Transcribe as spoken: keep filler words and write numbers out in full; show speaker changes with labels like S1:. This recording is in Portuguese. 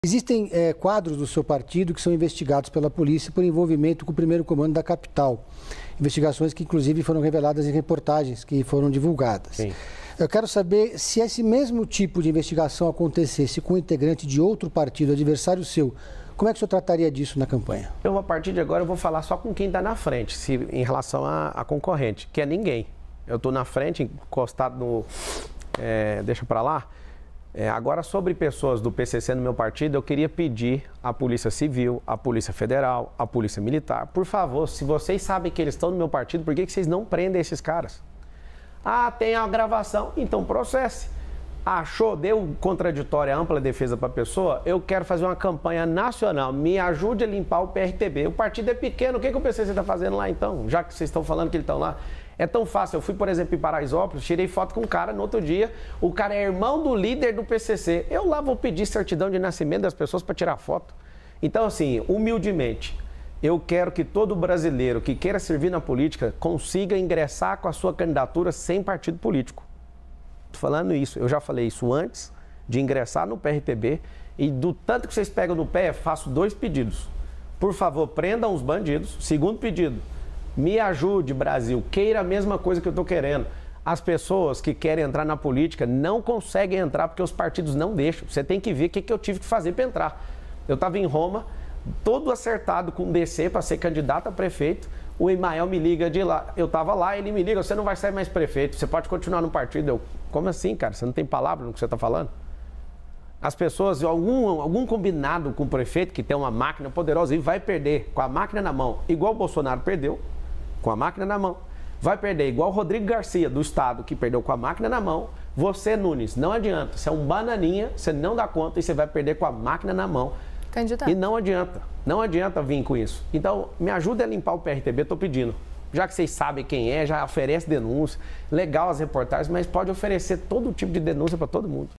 S1: Existem é, quadros do seu partido que são investigados pela polícia por envolvimento com o primeiro comando da capital. Investigações que, inclusive, foram reveladas em reportagens que foram divulgadas. Sim. Eu quero saber se esse mesmo tipo de investigação acontecesse com um integrante de outro partido, adversário seu. Como é que o senhor trataria disso na campanha?
S2: Eu, a partir de agora, eu vou falar só com quem está na frente, se, em relação à concorrente, que é ninguém. Eu estou na frente, encostado no... É, deixa para lá. É, agora, sobre pessoas do P C C no meu partido, eu queria pedir à Polícia Civil, à Polícia Federal, à Polícia Militar, por favor, se vocês sabem que eles estão no meu partido, por que que vocês não prendem esses caras? Ah, tem a gravação, então processe. Achou, deu contraditória, ampla defesa para a pessoa, eu quero fazer uma campanha nacional, me ajude a limpar o P R T B. O partido é pequeno, o que que o P C C está fazendo lá então? Já que vocês estão falando que eles estão lá. É tão fácil, eu fui, por exemplo, em Paraisópolis, tirei foto com um cara no outro dia, o cara é irmão do líder do P C C. Eu lá vou pedir certidão de nascimento das pessoas para tirar foto. Então, assim, humildemente, eu quero que todo brasileiro que queira servir na política consiga ingressar com a sua candidatura sem partido político. Estou falando isso, eu já falei isso antes de ingressar no P R T B e do tanto que vocês pegam no pé, faço dois pedidos. Por favor, prendam os bandidos. Segundo pedido, me ajude, Brasil, queira a mesma coisa que eu estou querendo. As pessoas que querem entrar na política não conseguem entrar porque os partidos não deixam. Você tem que ver o que, que eu tive que fazer para entrar. Eu estava em Roma, todo acertado com o D C para ser candidato a prefeito. O Imael me liga de lá. Eu estava lá, ele me liga, você não vai ser mais prefeito, você pode continuar no partido. Eu, como assim, cara? Você não tem palavra no que você está falando? As pessoas, algum, algum combinado com o prefeito que tem uma máquina poderosa e vai perder com a máquina na mão, igual o Bolsonaro perdeu, com a máquina na mão, vai perder igual o Rodrigo Garcia, do Estado, que perdeu com a máquina na mão. Você, Nunes, não adianta. Você é um bananinha, você não dá conta e você vai perder com a máquina na mão.
S3: Candidato.
S2: E não adianta, não adianta vir com isso. Então, me ajuda a limpar o P R T B, estou pedindo. Já que vocês sabem quem é, já oferece denúncia. Legal as reportagens, mas pode oferecer todo tipo de denúncia para todo mundo.